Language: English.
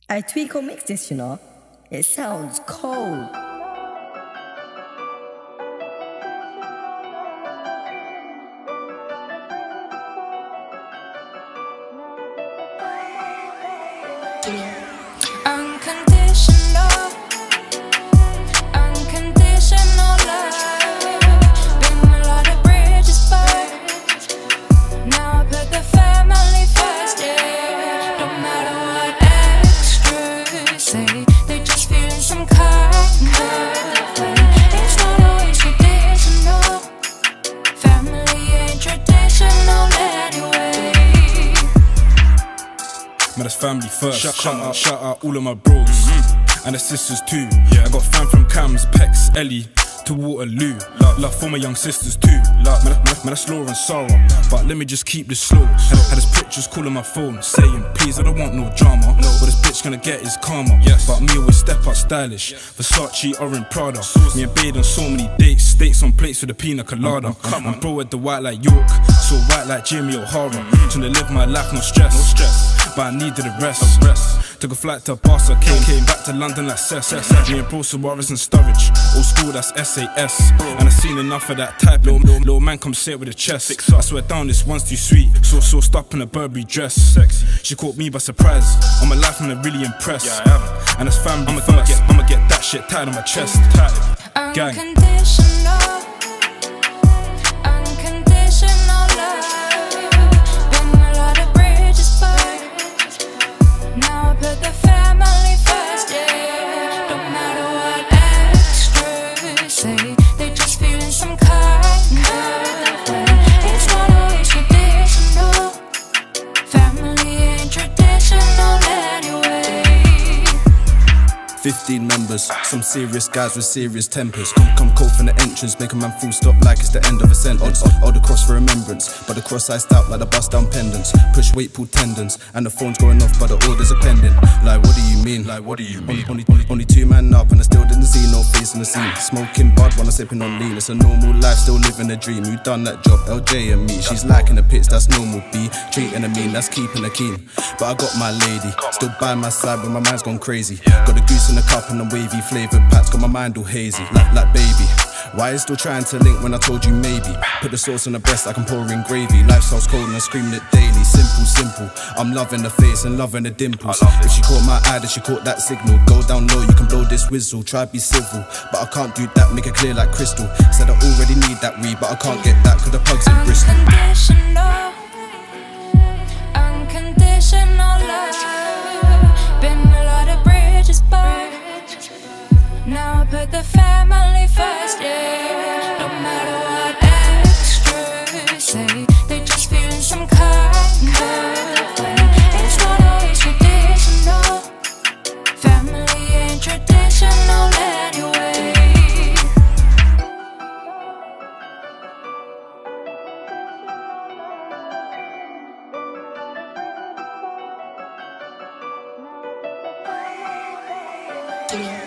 I Tweeko mix this, you know. It sounds cold. Unconditional, unconditional love. Been a lot of bridges burned. Now I put the family first, yeah. No matter what extras say, they just feeling some kind of way. It's not always traditional. Family ain't traditional anyway. Man, that's family first. Shout out all of my bros and the sisters too. I got fam from Cams, Pex, Ellie to Waterloo. Love for my young sisters too. Man, that's Laura and Sara, but let me just keep this slow. Had his pictures calling my phone, saying, please, I don't want no drama. What this bitch gonna get is karma. But me always step up stylish. Versace or in Prada. Me and Babe on so many dates, steaks on plates with a pina colada. And bro at the white like York, so white like Jimmy O'Hara. Trying to live my life, no stress. But I needed a rest. Took a flight to Barca, came back to London like Cess. Me and bro Suarez and Sturridge, old school that's SAS. And I seen enough of that type. Little man come sit with a chest. I swear down, this one's too sweet. So stop in a Burberry dress. She caught me by surprise. On my life, I'm really impressed. And as family, I'ma get that shit tied on my chest. Gang. Unconditional, unconditional love. Been a lot of bridges burned. Now I put the family first, yeah. No matter what extras say, they just feeling some kind of way. It's not always traditional. Family ain't traditional anyway. 15 members, some serious guys with serious tempers. Come cold from the entrance, make a man full stop like it's the end of a sentence. Hold the cross for remembrance, but the cross iced out like the bust down pendants. Push weight, pull tendons, and the phone's going off, but the orders are pending. Like, what do you mean? Like, what do you mean? Only two man up, and I still didn't see no face in the scene. Smoking bud while I'm sipping on lean. It's a normal life, still living a dream. You done that job, LJ and me. She's liking the pits, that's normal B. Treating her mean, that's keeping her keen. But I got my lady, still by my side when my mind's gone crazy. Got a goose in the cup and a wavy flavoured packs, got my mind all hazy. Like baby, why you still trying to link when I told you maybe? Put the sauce on the breast like I'm pouring gravy. Lifestyle's cold and I'm screaming it daily. Simple. I'm loving the face and loving the dimples. If she caught my eye, then she caught that signal. Go down low, you can blow this whistle. Try be civil, but I can't do that. Make it clear like crystal. Said I already need that weed, but I can't get that cause the pug's in Bristol. Unconditional, unconditional love. Been a lot of bridges burned. Now I put the family first, yeah. No matter what extras say, they just feeling some kind of way. It's not always traditional. Family ain't traditional anyway. Yeah.